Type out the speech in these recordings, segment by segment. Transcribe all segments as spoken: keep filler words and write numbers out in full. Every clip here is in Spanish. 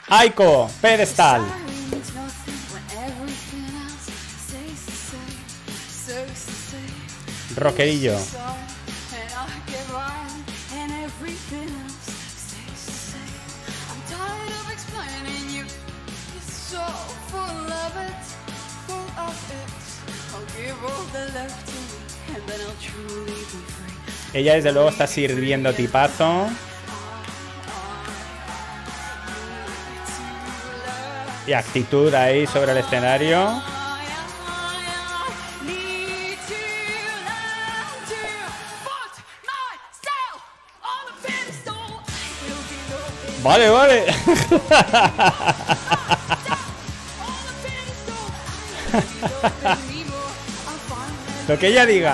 Aiko, pedestal. Rockerillo. Ella desde luego está sirviendo tipazo. Y actitud ahí sobre el escenario. Vale, vale. Lo que ella diga.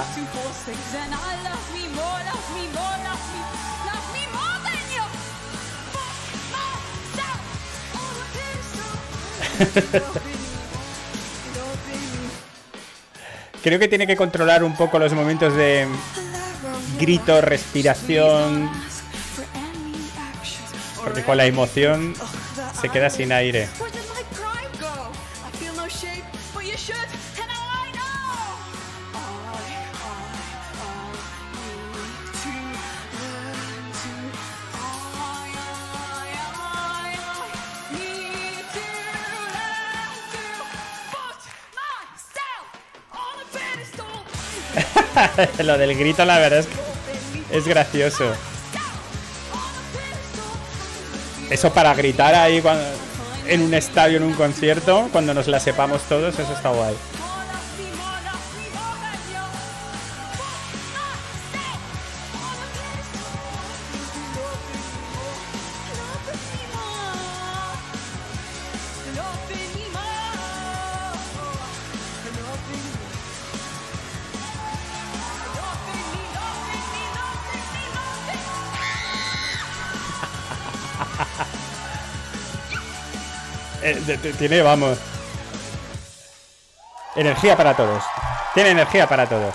Creo que tiene que controlar un poco los momentos de grito, respiración, porque con la emoción se queda sin aire. Lo del grito, la verdad es que es gracioso. Eso para gritar ahí cuando, en un estadio, en un concierto, cuando nos la sepamos todos, eso está guay. Eh, tiene, vamos, energía para todos. Tiene energía para todos.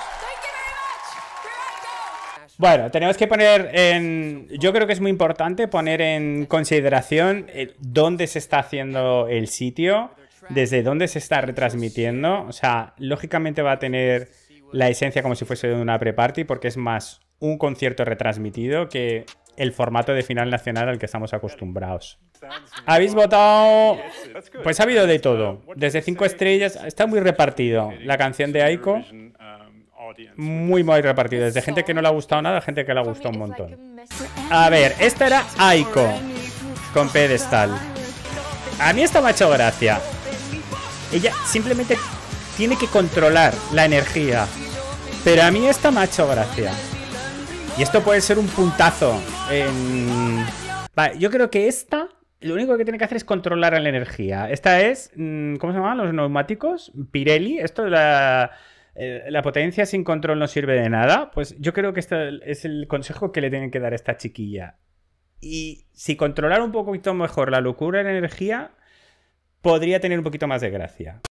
Bueno, tenemos que poner en... Yo creo que es muy importante poner en consideración el, dónde se está haciendo el sitio, desde dónde se está retransmitiendo. O sea, lógicamente va a tener la esencia como si fuese una pre-party, porque es más un concierto retransmitido que el formato de final nacional al que estamos acostumbrados. ¿Habéis votado? Pues ha habido de todo. Desde cinco estrellas, está muy repartido. La canción de Aiko, muy muy repartido. Desde gente que no le ha gustado nada a gente que le ha gustado un montón. A ver, esta era Aiko con pedestal. A mí esta me ha hecho gracia. Ella simplemente tiene que controlar la energía. Pero a mí esta me ha hecho gracia. Y esto puede ser un puntazo en... Vale, yo creo que esta, lo único que tiene que hacer es controlar la energía. Esta es, ¿cómo se llaman los neumáticos? Pirelli. Esto de la, eh, la potencia sin control no sirve de nada. Pues yo creo que este es el consejo que le tienen que dar a esta chiquilla. Y si controlar un poquito mejor la locura de la energía, podría tener un poquito más de gracia.